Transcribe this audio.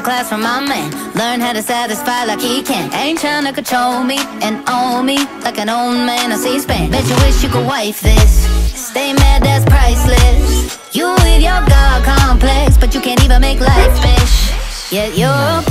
class from my man. Learn how to satisfy like he can. Ain't trying to control me and own me like an old man on C-SPAN. Bet you wish you could wife this. Stay mad, that's priceless. You with your God complex, but you can't even make life fish. Yet you're